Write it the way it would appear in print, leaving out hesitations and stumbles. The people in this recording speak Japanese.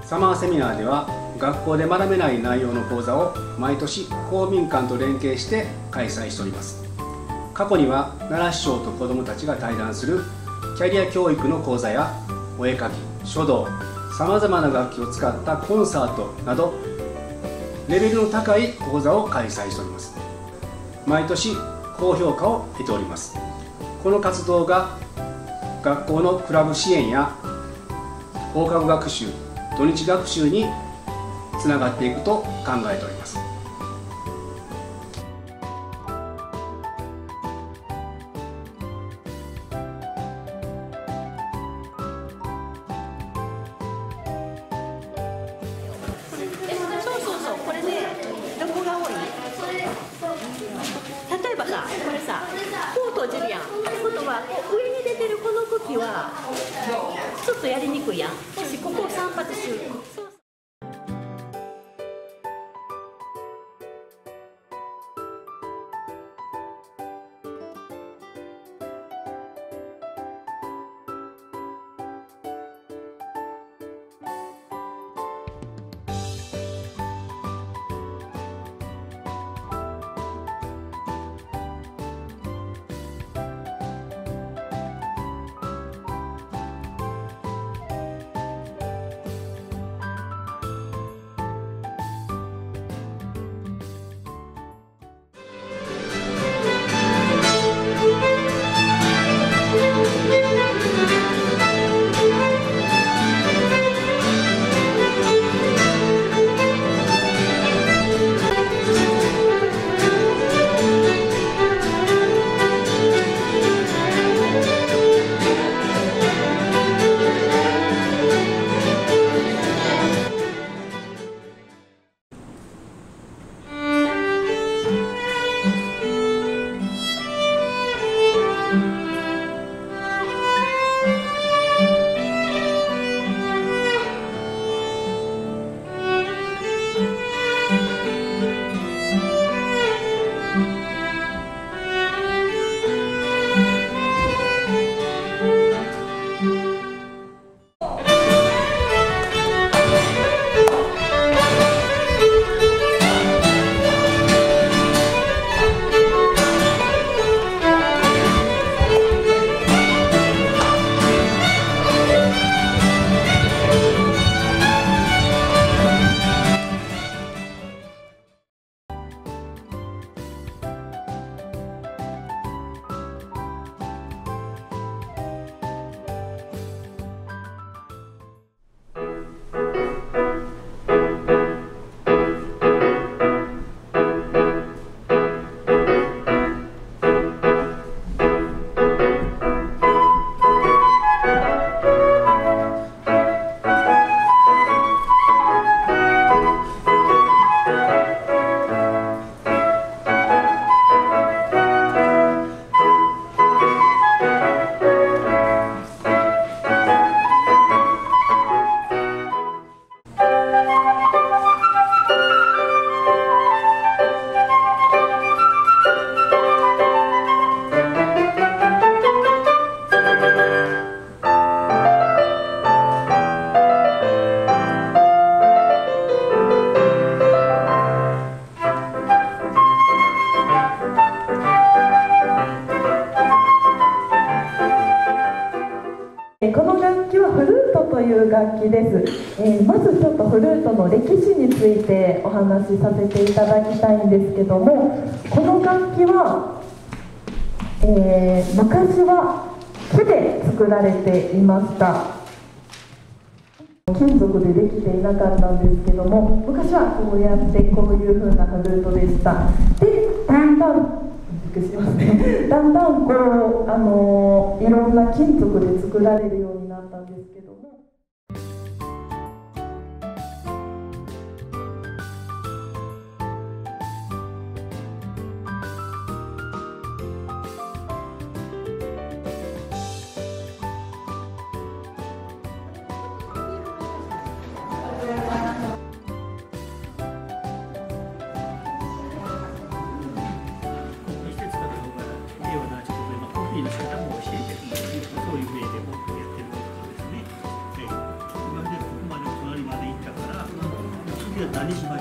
サマーセミナーでは学校で学べない内容の講座を毎年公民館と連携して開催しております。過去には奈良市長と子どもたちが対談するキャリア教育の講座やお絵かき、書道、さまざまな楽器を使ったコンサートなどレベルの高い講座を開催しております。毎年高評価を得ております。この活動が学校のクラブ支援や放課後学習、土日学習につながっていくと考えております。 そうこれね、どこが多い？例えばさ、これさ、こう閉じるやん。ってことは上に出てるこの茎はちょっとやりにくいやん。もしここを散髪する。 この楽器はフルートという楽器です。まずちょっとフルートの歴史についてお話しさせていただきたいんですけども、この楽器は、昔は木で作られていました。金属でできていなかったんですけども、昔はこうやってこういう風なフルートでした。で、だんだんびっくりしますね。だんだんこういろんな金属で作られるようになったんですけども。 の仕方も教えてるので、そういう例で僕やってることですね。 何しま